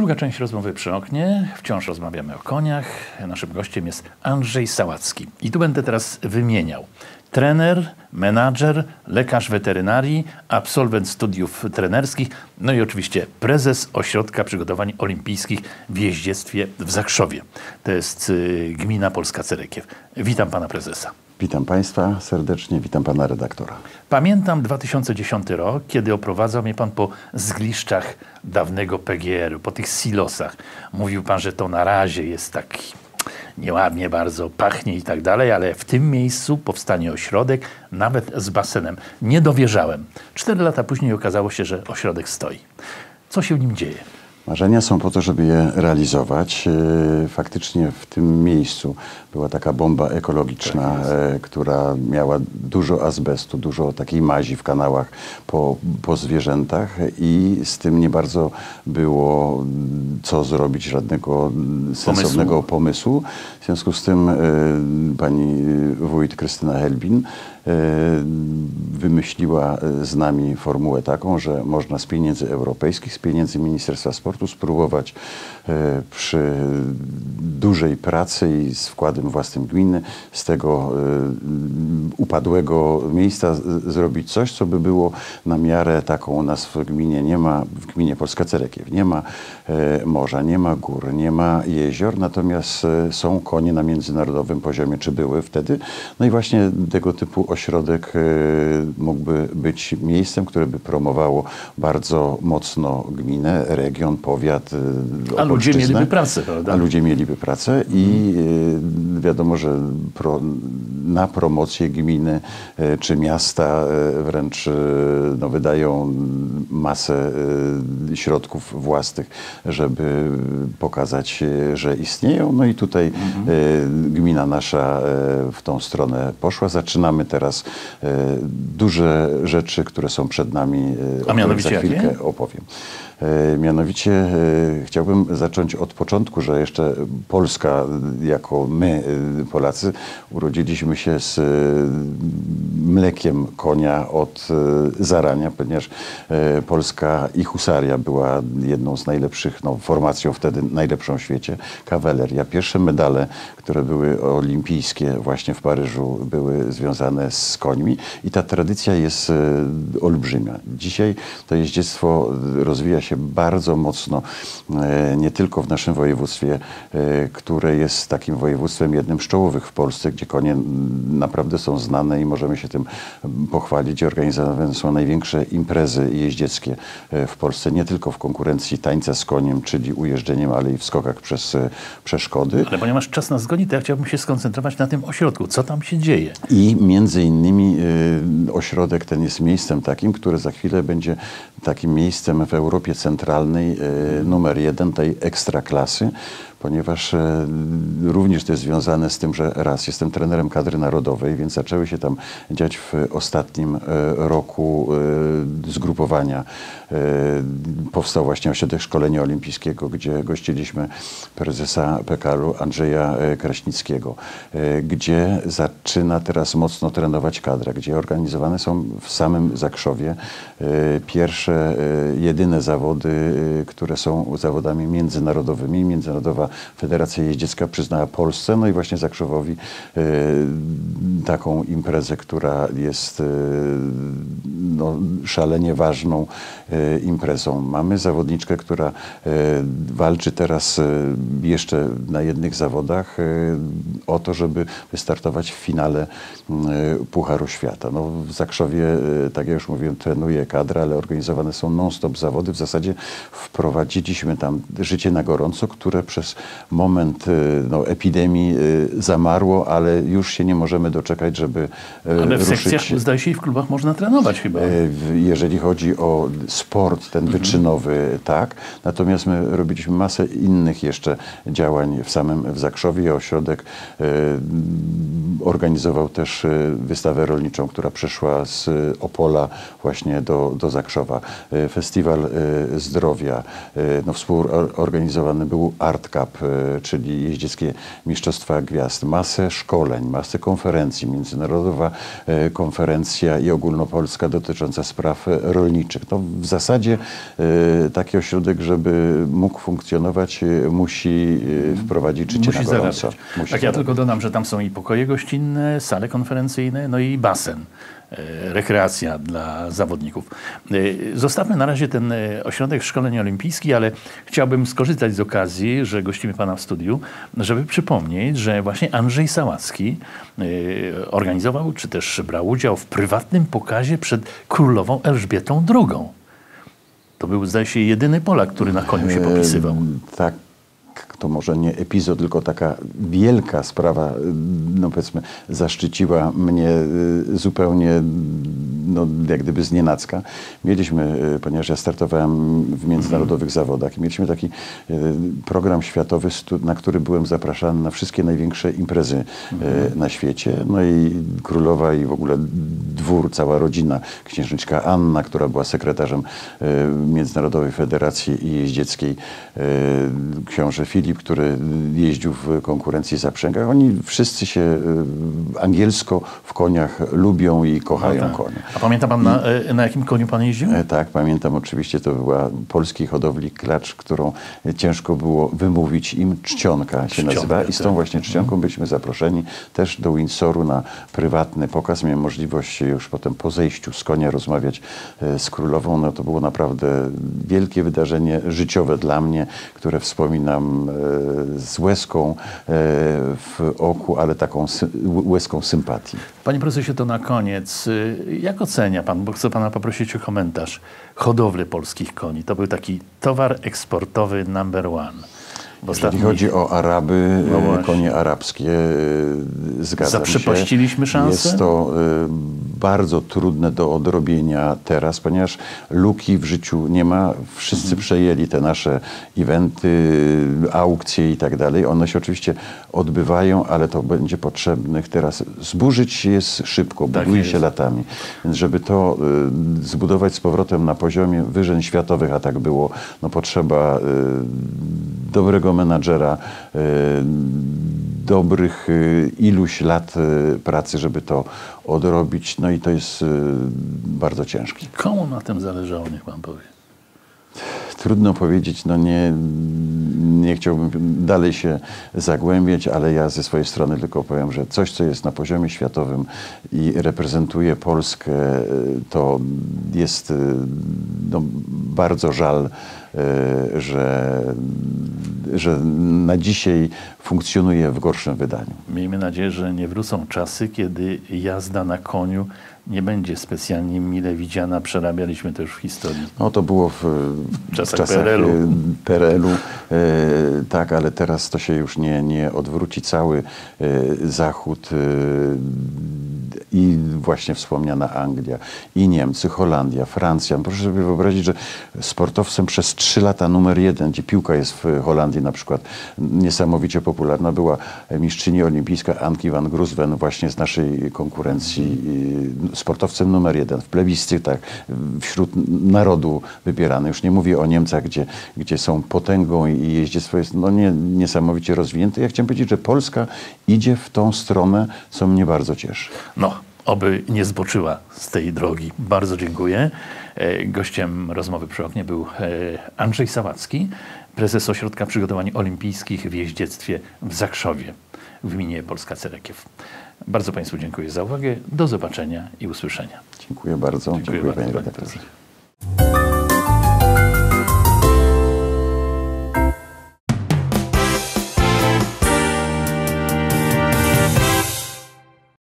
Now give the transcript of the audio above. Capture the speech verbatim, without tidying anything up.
Druga część rozmowy przy oknie. Wciąż rozmawiamy o koniach. Naszym gościem jest Andrzej Sałacki. I tu będę teraz wymieniał. Trener, menadżer, lekarz weterynarii, absolwent studiów trenerskich, no i oczywiście prezes Ośrodka Przygotowań Olimpijskich w jeździectwie w Zakrzowie. To jest y, gmina Polska Cerekiew. Witam pana prezesa. Witam państwa serdecznie, witam pana redaktora. Pamiętam dwa tysiące dziesiąty rok, kiedy oprowadzał mnie pan po zgliszczach dawnego P G R u, po tych silosach. Mówił pan, że to na razie jest taki nieładnie bardzo, pachnie i tak dalej, ale w tym miejscu powstanie ośrodek, nawet z basenem. Nie dowierzałem. Cztery lata później okazało się, że ośrodek stoi. Co się w nim dzieje? Marzenia są po to, żeby je realizować. Faktycznie w tym miejscu była taka bomba ekologiczna, tak, która miała dużo azbestu, dużo takiej mazi w kanałach po, po zwierzętach i z tym nie bardzo było co zrobić, żadnego sensownego pomysłu. pomysłu. W związku z tym pani wójt Krystyna Helbin wymyśliła z nami formułę taką, że można z pieniędzy europejskich, z pieniędzy Ministerstwa Sportu spróbować przy dużej pracy i z wkładem własnym gminy z tego upadłego miejsca zrobić coś, co by było na miarę taką. U nas w gminie nie ma, w gminie Polska Cerekiew nie ma morza, nie ma gór, nie ma jezior, natomiast są konie na międzynarodowym poziomie, czy były wtedy. No i właśnie tego typu ośrodek mógłby być miejscem, które by promowało bardzo mocno gminę, region, powiat, a ludzie mieliby pracę, prawda? A ludzie mieliby pracę i wiadomo, że pro, na promocję gminy czy miasta wręcz no, wydają masę środków własnych, żeby pokazać, że istnieją. No i tutaj mhm. gmina nasza w tą stronę poszła. Zaczynamy teraz duże rzeczy, które są przed nami, a mianowicie za chwilkę jakie? opowiem. Mianowicie chciałbym zacząć od początku, że jeszcze Polska, jako my Polacy, urodziliśmy się z mlekiem konia od zarania, ponieważ polska i husaria była jedną z najlepszych, no, formacją wtedy najlepszą w świecie, kawaleria. Pierwsze medale, które były olimpijskie właśnie w Paryżu, były związane z końmi i ta tradycja jest olbrzymia. Dzisiaj to jeździectwo rozwija się bardzo mocno, nie tylko w naszym województwie, które jest takim województwem jednym z czołowych w Polsce, gdzie konie naprawdę są znane i możemy się tym pochwalić. Organizowane są największe imprezy jeździeckie w Polsce, nie tylko w konkurencji tańca z koniem, czyli ujeżdżeniem, ale i w skokach przez przeszkody. Ale ponieważ czas nas goni, to ja chciałbym się skoncentrować na tym ośrodku. Co tam się dzieje? I między innymi ośrodek ten jest miejscem takim, które za chwilę będzie takim miejscem w Europie Centralnej numer jeden tej ekstraklasy, ponieważ również to jest związane z tym, że raz jestem trenerem kadry narodowej, więc zaczęły się tam dziać w ostatnim roku zgrupowania. Powstał właśnie ośrodek szkolenia olimpijskiego, gdzie gościliśmy prezesa P K R u Andrzeja Kraśnickiego, gdzie zaczyna teraz mocno trenować kadra, gdzie organizowane są w samym Zakrzowie pierwsze, jedyne zawody, które są zawodami międzynarodowymi. Międzynarodowa Federacja Jeździecka przyznała Polsce, no i właśnie Zakrzowowi y, taką imprezę, która jest y, no, szalenie ważną y, imprezą. Mamy zawodniczkę, która y, walczy teraz y, jeszcze na jednych zawodach y, o to, żeby wystartować w finale y, Pucharu Świata. No, w Zakrzowie, y, tak jak już mówiłem, trenuje kadra, ale organizowane są non-stop zawody. W zasadzie wprowadziliśmy tam życie na gorąco, które przez moment no, epidemii zamarło, ale już się nie możemy doczekać, żeby ale w ruszyć. sekcjach, zdaje się, i w klubach można trenować chyba. Jeżeli chodzi o sport ten wyczynowy, mhm. tak. Natomiast my robiliśmy masę innych jeszcze działań w samym w Zakrzowie. Ośrodek e, organizował też wystawę rolniczą, która przeszła z Opola właśnie do, do Zakrzowa. Festiwal Zdrowia. No, współorganizowany był Art Cup, Cup, czyli jeździeckie Mistrzostwa Gwiazd, masę szkoleń, masę konferencji, międzynarodowa konferencja i ogólnopolska dotycząca spraw rolniczych. No, w zasadzie taki ośrodek, żeby mógł funkcjonować, musi wprowadzić życie Musi na gorąco. zarabiać. Musi Tak, ja tylko dodam, że tam są i pokoje gościnne, sale konferencyjne, no i basen. Rekreacja dla zawodników. Zostawmy na razie ten ośrodek szkoleń olimpijski, ale chciałbym skorzystać z okazji, że gościmy pana w studiu, żeby przypomnieć, że właśnie Andrzej Sałacki organizował, czy też brał udział w prywatnym pokazie przed królową Elżbietą drugą. To był, zdaje się, jedyny Polak, który na koniu się popisywał. Tak. To może nie epizod, tylko taka wielka sprawa, no powiedzmy, zaszczyciła mnie zupełnie, no jak gdyby znienacka. Mieliśmy, ponieważ ja startowałem w międzynarodowych zawodach, mieliśmy taki program światowy, na który byłem zapraszany na wszystkie największe imprezy na świecie. No i królowa i w ogóle dwór, cała rodzina, księżniczka Anna, która była sekretarzem Międzynarodowej Federacji Jeździeckiej, książę Filip, który jeździł w konkurencji zaprzęgach. Oni wszyscy się angielsko w koniach lubią i kochają no tak. konie. A pamięta pan, na, na jakim koniu pan jeździł? Tak, pamiętam oczywiście. To była polskiej hodowli klacz, którą ciężko było wymówić im. Czcionka się Czcionka, nazywa. I z tą tak. właśnie czcionką byliśmy zaproszeni też do Windsoru na prywatny pokaz. Miałem możliwość już potem po zejściu z konia rozmawiać z królową. No to było naprawdę wielkie wydarzenie życiowe dla mnie, które wspominam z łezką w oku, ale taką łezką sympatii. Panie prezesie, to na koniec, jak ocenia pan, bo chcę pana poprosić o komentarz, hodowlę polskich koni? To był taki towar eksportowy number one. Jeśli chodzi o Araby, no konie arabskie, zgadzam się. Zaprzepaściliśmy szansę? Jest to bardzo trudne do odrobienia teraz, ponieważ luki w życiu nie ma. Wszyscy mhm. przejęli te nasze eventy, aukcje i tak dalej. One się oczywiście odbywają, ale to będzie potrzebnych teraz. Zburzyć jest szybko, tak buduje jest. się latami. Więc żeby to y, zbudować z powrotem na poziomie wyżyn światowych, a tak było, no potrzeba y, dobrego menadżera, y, dobrych y, iluś lat y, pracy, żeby to odrobić. No i to jest y, bardzo ciężkie. Komu na tym zależało, niech pan powie? Trudno powiedzieć, no nie, nie chciałbym dalej się zagłębiać, ale ja ze swojej strony tylko powiem, że coś, co jest na poziomie światowym i reprezentuje Polskę, to jest no, bardzo żal, że, że na dzisiaj funkcjonuje w gorszym wydaniu. Miejmy nadzieję, że nie wrócą czasy, kiedy jazda na koniu nie będzie specjalnie mile widziana. Przerabialiśmy to już w historii. No to było w, w czasach, czasach P R L-u. P R L-u, e, tak, ale teraz to się już nie, nie odwróci. Cały e, Zachód e, i właśnie wspomniana Anglia, i Niemcy, Holandia, Francja. Proszę sobie wyobrazić, że sportowcem przez trzy lata numer jeden, gdzie piłka jest w Holandii na przykład niesamowicie popularna, była mistrzyni olimpijska Ankie van Groesven właśnie z naszej konkurencji. Sportowcem numer jeden w plebiscytach wśród narodu wybierany. Już nie mówię o Niemcach, gdzie, gdzie są potęgą i jeździectwo jest no nie, niesamowicie rozwinięte. Ja chciałem powiedzieć, że Polska idzie w tą stronę, co mnie bardzo cieszy. No, oby nie zboczyła z tej drogi. Bardzo dziękuję. Gościem rozmowy przy oknie był Andrzej Sałacki, prezes Ośrodka Przygotowań Olimpijskich w jeździectwie w Zakrzowie w gminie Polska Cerekiew. Bardzo Państwu dziękuję za uwagę. Do zobaczenia i usłyszenia. Dziękuję bardzo. Dziękuję, dziękuję bardzo, panie panie redaktorze. prezesie.